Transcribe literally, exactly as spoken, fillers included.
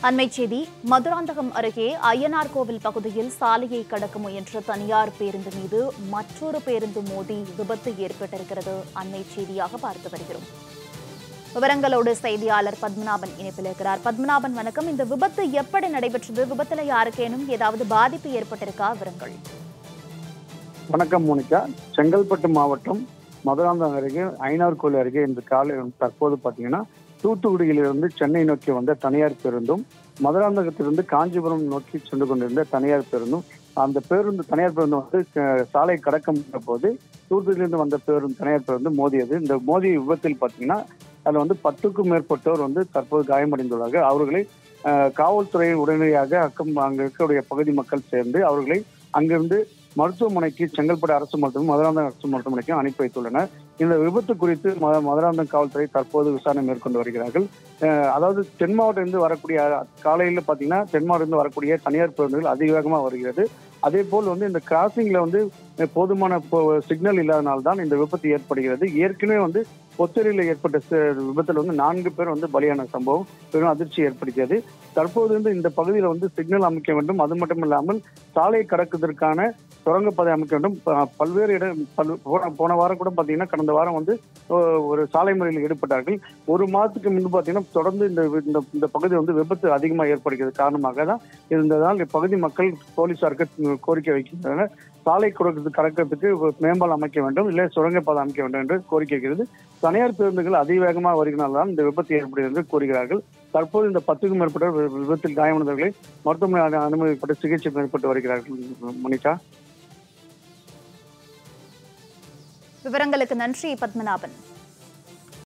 அண்மைச் செய்தி மதுராந்தகம் அருகே அய்யனார் கோவில் பகுதியில் சாலையை கடக்க முயன்ற தனியார் பேருந்து மீது மற்றொரு பேருந்து மோதி விபத்து ஏற்பட்டிருக்கிறது. அண்மைச் செய்தியாக பார்த்து வருகிறோம். விவரங்களோடு செய்தியாளர் பத்மநாபன் இணைப்பில் இருக்கிறார். பத்மநாபன் வணக்கம். இந்த விபத்து எப்படி நடைபெற்றது? விபத்துல யாருக்கேனும் ஏதாவது பாதிப்பு ஏற்பட்டிருக்கா? விவரங்கள். வணக்கம் மோனிகா. செங்கல்பட்டு மாவட்டம் மதுராந்தகம் அருகே அய்யனார் கோவில் அருகே இந்த காலை தற்போது பார்த்தீங்கன்னா தூத்துக்குடியிலிருந்து சென்னை நோக்கி வந்த தனியார் பேருந்தும் மதுராந்தகத்திலிருந்து காஞ்சிபுரம் நோக்கி சென்று கொண்டிருந்த தனியார் பேருந்தும் அந்த பேருந்து தனியார் பேருந்து வந்து சாலை கடக்க முன்ற போது தூத்துக்குடியிலிருந்து வந்த பேருந்து தனியார் பேருந்து மோதியது. இந்த மோதிய விபத்தில் பார்த்தீங்கன்னா அதில் வந்து பத்துக்கும் மேற்பட்டோர் வந்து தற்போது காயமடைந்துள்ளார்கள். அவர்களை காவல்துறை உடனடியாக அக்கம் அங்கே இருக்கக்கூடிய பகுதி மக்கள் சேர்ந்து அவர்களை அங்கிருந்து மருத்துவமனைக்கு செங்கல்பட்டு அரசு மருத்துவமனை மதுராந்தகம் அரசு மருத்துவமனைக்கு அனுப்பி வைத்துள்ளனர். இந்த விபத்து குறித்து மதுராந்தகம் காவல்துறை தற்போது விசாரணை மேற்கொண்டு வருகிறார்கள். அதாவது தென் மாவட்டத்திலிருந்து வரக்கூடிய காலையில் பார்த்தீங்கன்னா தென் மாவட்டத்திலிருந்து வரக்கூடிய தனியார் பேருந்துகள் அதிவேகமாக வருகிறது. அதே போல் வந்து இந்த கிராசிங்ல வந்து போதுமான சிக்னல் இல்லாதனால்தான் இந்த விபத்து ஏற்படுகிறது. ஏற்கனவே வந்து பொத்தேரியில் ஏற்பட்ட விபத்தில் வந்து நான்கு பேர் வந்து பலியான சம்பவம் பெரும் அதிர்ச்சி ஏற்படுத்தியது. தற்போது வந்து இந்த பகுதியில் வந்து சிக்னல் அமைக்க வேண்டும். அது மட்டும் இல்லாமல் சாலை கடக்குவதற்கான சுரங்கப்பாதை அமைக்க வேண்டும். பல்வேறு இடம் போன வாரம் கூட பார்த்தீங்கன்னா கடந்த வாரம் வந்து ஒரு சாலை மறியலில் ஈடுபட்டார்கள். ஒரு மாதத்துக்கு முன்பு பார்த்தீங்கன்னா தொடர்ந்து இந்த இந்த பகுதி வந்து விபத்து அதிகமாக ஏற்படுகிறது காரணமாக தான் இருந்ததால் இப்பகுதி மக்கள் போலீசாருக்கு கோரிக்கை வைக்கின்றனர். சாலை கடக்கிறதுக்கு மேம்பாலம் அமைக்க வேண்டும், இல்லை சுரங்கப்பாதை அமைக்க வேண்டும் என்று கோரிக்கை வைக்கிறது. தனியார் பேருந்துகள் அதிவேகமாக வருகிறதால் இந்த விபத்து ஏற்படுகிறது என்று கூறுகிறார்கள். தற்போது இந்த பத்துக்கும் மேற்பட்ட விபத்தில் காயமடைந்தவர்களை மருத்துவமனை அனுமதிப்பட்டு சிகிச்சை மேற்பட்டு வருகிறார்கள். மோனிகா, விவரங்களுக்கு நன்றி பத்மநாபன்.